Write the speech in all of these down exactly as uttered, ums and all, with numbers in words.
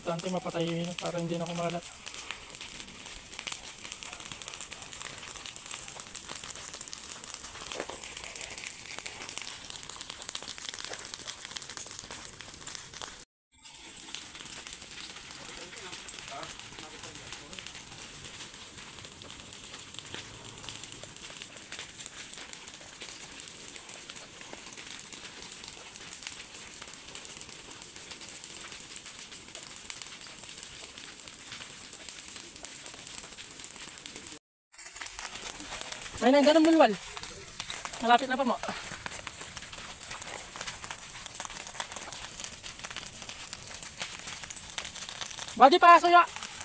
Importante mapatay yun para hindi na kumalat. May na yung ganang mulwal. Malapit na pa mo. Badi pa, suya.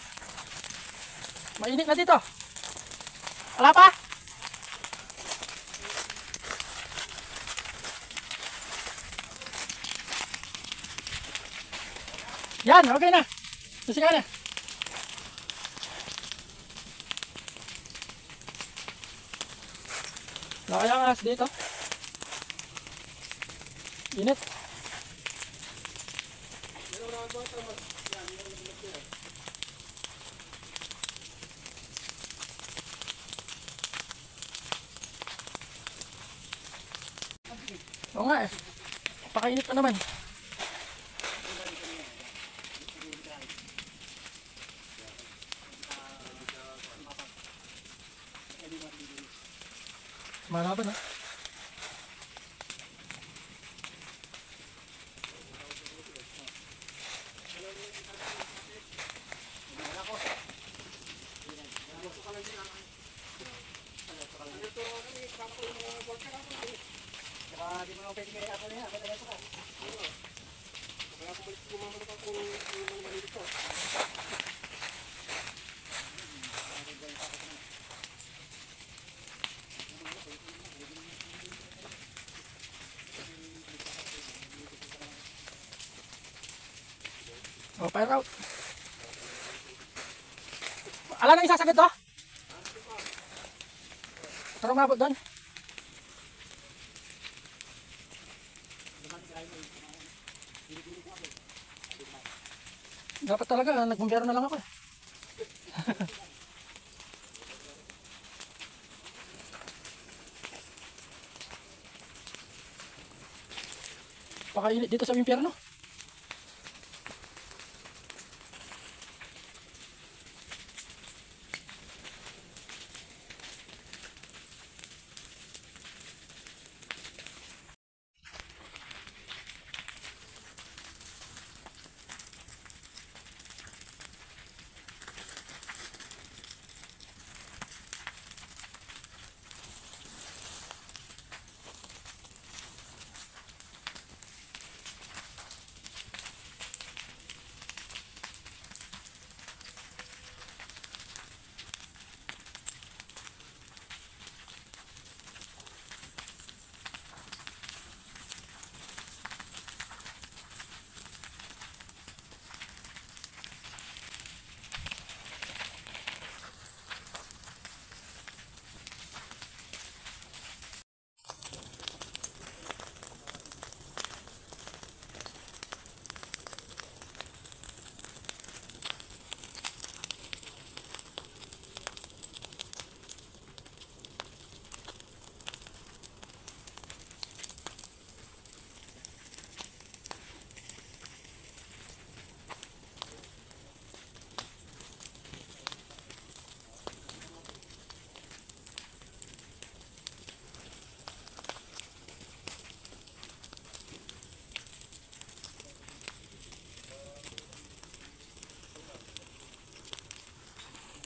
Mainit na dito. Wala pa? Yan, okay na. Susi ka na. Nakaya ang as dito. Init. Oo nga eh. Pakainit pa naman. Malaban ha. Oh, fire out. Ala nang isasagad to? Tarong mabot doon. Dapat talaga, nagbumbero na lang ako eh. Pakainit dito sa impyerno.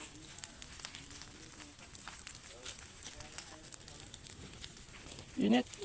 Init.